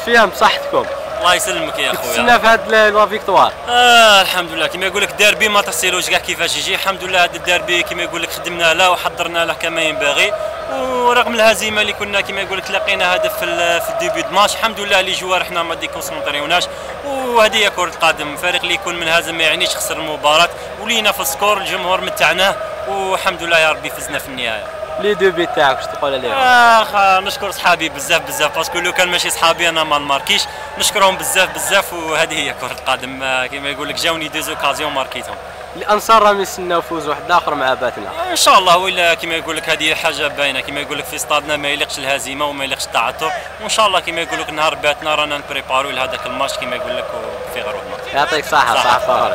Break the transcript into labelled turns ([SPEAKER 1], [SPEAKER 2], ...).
[SPEAKER 1] فيها بصحتكم؟
[SPEAKER 2] الله يسلمك يا خويا.
[SPEAKER 1] تسنى في هاد لا فيكتوار؟
[SPEAKER 2] الحمد لله كما يقول لك الديربي ما تصيلوش كاع كيفاش يجي. الحمد لله هذا الديربي كما يقول لك خدمنا له وحضرنا له كما ينبغي، ورغم الهزيمه اللي كنا كما يقول لك لقينا هدف في الديبي د ماتش، الحمد لله لي جوار حنا ما ديكونسونطريوناش، وهذه هي كره القدم. الفريق اللي يكون منهزم ما يعنيش خسر المباراه، ولينا في السكور الجمهور متعناه، والحمد لله يا ربي فزنا في النهايه.
[SPEAKER 1] لي دوبي تاعك واش تقول عليهم؟
[SPEAKER 2] نشكر صحابي بزاف باسكو لو كان ماشي صحابي انا ما نماركيش، نشكرهم بزاف وهذه هي كره القدم. كما يقول لك جاوني دي زوكازيون ماركيتهم.
[SPEAKER 1] الانصار راهم يستناو فوز واحد اخر مع باتنا
[SPEAKER 2] ان شاء الله، ولا كما يقول لك هذه حاجه باينه، كما يقول لك في استادنا ما يليقش الهزيمه وما يليقش التعثر، وان شاء الله كما يقول لك نهار باتنا رانا نبريباريو لهذاك الماتش كما يقول لك في غروب.
[SPEAKER 1] يعطيك صحه صح.